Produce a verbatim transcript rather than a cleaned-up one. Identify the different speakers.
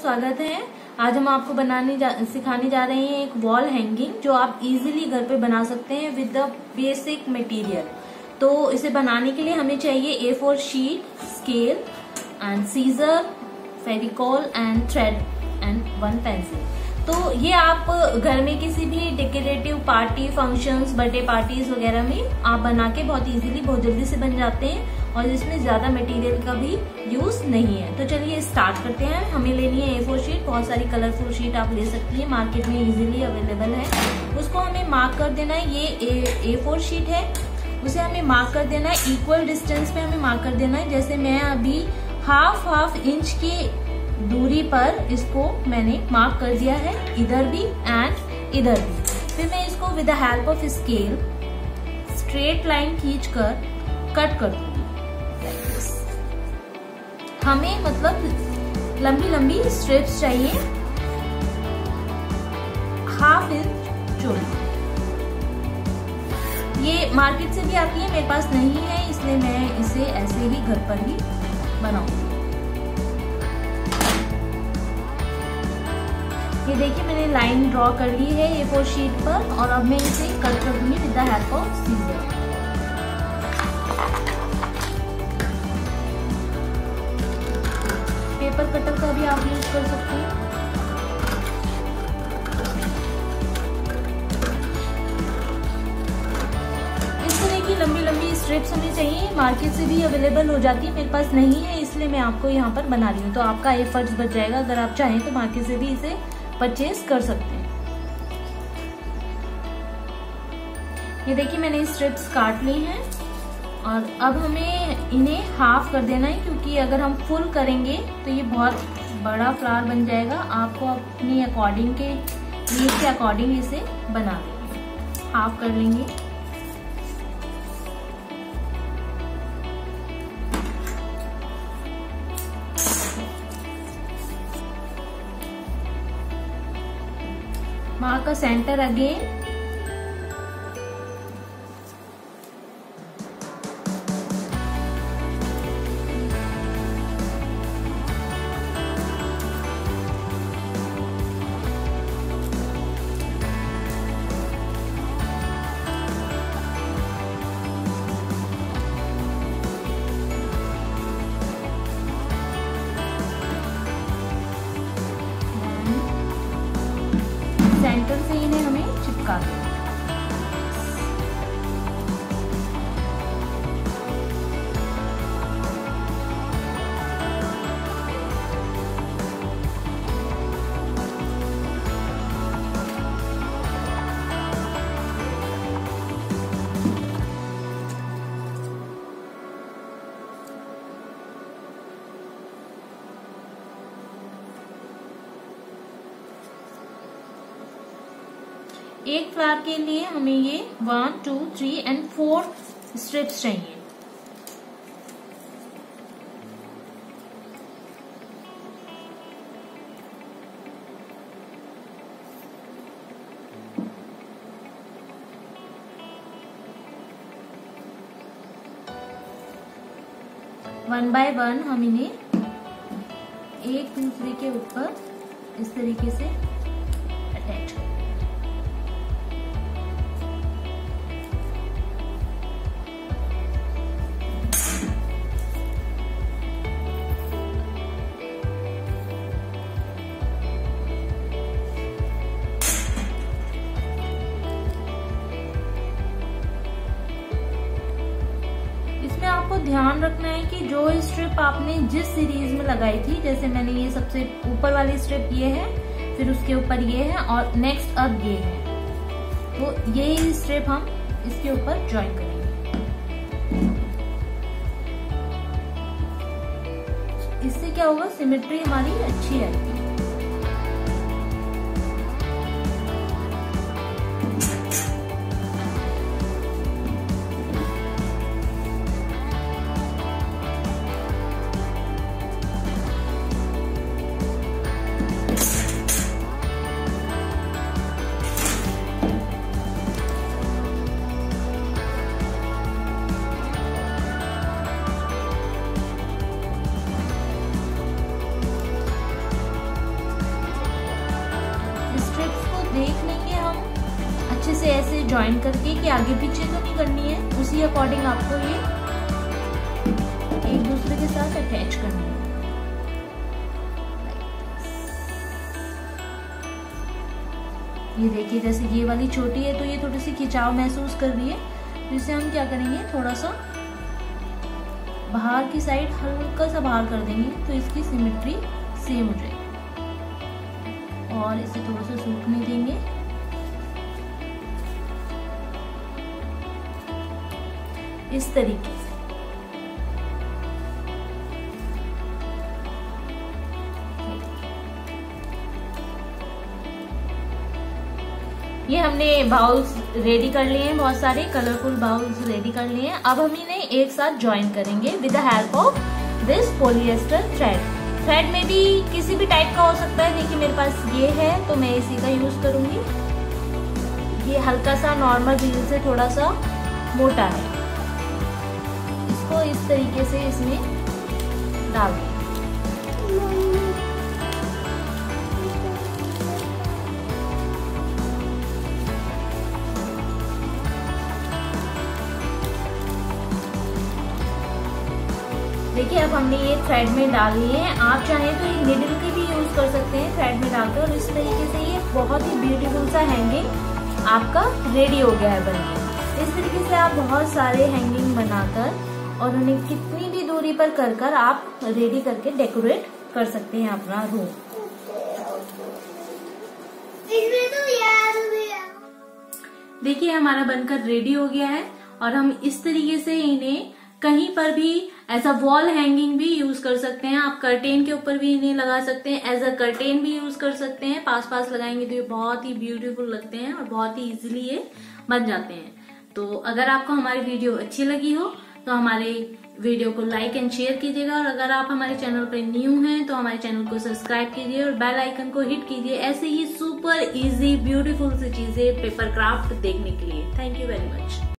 Speaker 1: स्वागत है। आज हम आपको बनाने जा, सिखाने जा रहे हैं एक वॉल हैंगिंग जो आप इजीली घर पे बना सकते हैं विद द बेसिक मटेरियल। तो इसे बनाने के लिए हमें चाहिए A four sheet, scale and scissor, Fevicol and thread and one pencil. तो ये आप घर में किसी भी decorative party, functions, birthday parties वगैरह में आप बना के बहुत इजीली, बहुत जल्दी से बन जाते हैं और इसमें ज्यादा मटेरियल का भी यूज नहीं है। तो चलिए स्टार्ट करते हैं। हमें लेनी है ए फोर शीट। बहुत सारी कलरफुल शीट आप ले सकती हैं, मार्केट में इजीली अवेलेबल है। उसको हमें मार्क कर देना है। ये ए फोर शीट है, उसे हमें मार्क कर देना है। इक्वल डिस्टेंस पे हमें मार्क कर देना है। जैसे मैं अभी हाफ हाफ इंच की दूरी पर इसको मैंने मार्क कर दिया है, इधर भी एंड इधर भी। फिर मैं इसको with the help of scale straight line खींचकर कट कर दूंगी। हमें मतलब लंबी लंबी स्ट्रिप्स चाहिए, हाफ इंच चौड़ी। ये मार्केट से भी आती है, मेरे पास नहीं है इसलिए मैं इसे ऐसे ही घर पर ही बनाऊंगी। ये देखिए मैंने लाइन ड्रॉ कर ली है ए फोर शीट पर और अब मैं इसे कट कर दूंगी with the help of scissor. Paper cutter का भी आप यूज कर सकते हैं। इस तरह की लंबी लंबी स्ट्रिप्स हमें चाहिए, मार्केट से भी अवेलेबल हो जाती है, मेरे पास नहीं है इसलिए मैं आपको यहाँ पर बना रही हूँ। तो आपका एफर्ट्स बच जाएगा। अगर आप चाहें तो मार्केट से भी इसे परचेज कर सकते हैं। ये देखिए मैंने स्ट्रिप्स काट ली हैं और अब हमें इन्हें हाफ कर देना है, क्योंकि अगर हम फुल करेंगे तो ये बहुत बड़ा फ्लावर बन जाएगा। आपको अपनी अकॉर्डिंग के नीड के अकॉर्डिंग इसे बना लेंगे, हाफ कर लेंगे। मार्क का सेंटर अगेन। सेंटर से इन्हें हमें चिपका देना। एक फ्लावर के लिए हमें ये one two three and four strips चाहिए। वन बाय वन हम इन्हें एक दूसरे के ऊपर इस तरीके से अटैच करें। आपको ध्यान रखना है कि जो स्ट्रिप आपने जिस सीरीज में लगाई थी, जैसे मैंने ये सबसे ऊपर वाली स्ट्रिप ये है, फिर उसके ऊपर ये है और नेक्स्ट अब ये है, तो ये स्ट्रिप हम इसके ऊपर ज्वाइन करेंगे। इससे क्या होगा, सिमेट्री हमारी अच्छी आएगी। इसे ऐसे ज्वाइन करके कि आगे पीछे तो नहीं करनी है, उसी अकॉर्डिंग आपको ये एक दूसरे के साथ अटैच करनी है। ये देखिए जैसे ये वाली छोटी है तो ये थोड़ी सी खिंचाव महसूस कर रही है, तो इसे हम क्या करेंगे, थोड़ा सा बाहर की साइड हल्का सा बाहर कर देंगे तो इसकी सिमेट्री सेम हो जाएगी। और इसे थोड़ा सा सूखने देंगे। इस तरीके से ये हमने बाउल्स रेडी कर लिए हैं, बहुत सारे कलरफुल बाउल्स रेडी कर लिए हैं। अब हम इन्हें एक साथ ज्वाइन करेंगे with the help of this polyester thread. Thread में भी किसी भी टाइप का हो सकता है, देखिए मेरे पास ये है तो मैं इसी का यूज करूंगी। ये हल्का सा नॉर्मल व्हील से थोड़ा सा मोटा है, इसको इस तरीके से इसमें डाल दें। देखिए अब हमने ये थ्रेड में डाल लिए हैं। आप चाहें तो ये निडल के भी यूज कर सकते हैं थ्रेड में डालकर, और इस तरीके से ये बहुत ही ब्यूटीफुल सा हैंगिंग आपका रेडी हो गया है बनके। इस तरीके से आप बहुत सारे हैंगिंग बनाकर और उन्हें कितनी भी दूरी पर कर कर आप रेडी करके डेकोरेट कर सकते हैं अपना रूम। देखिए हमारा बनकर रेडी हो गया है, और हम इस तरीके से इन्हें कहीं पर भी एज अ वॉल हैंगिंग भी यूज कर सकते हैं। आप कर्टेन के ऊपर भी इन्हें लगा सकते हैं, एज अ कर्टेन भी यूज कर सकते हैं। पास पास लगाएंगे तो ये बहुत ही ब्यूटीफुल लगते हैं और बहुत ही इजीली ये बन जाते हैं। तो अगर आपको हमारी वीडियो अच्छी लगी हो तो हमारे वीडियो को लाइक एंड शेयर कीजिएगा, और अगर आप हमारे चैनल पर न्यू हैं तो हमारे चैनल को सब्सक्राइब कीजिए और बेल आइकन को हिट कीजिए ऐसे ही सुपर इजी ब्यूटीफुल सी चीजें पेपर क्राफ्ट देखने के लिए। Thank you very much.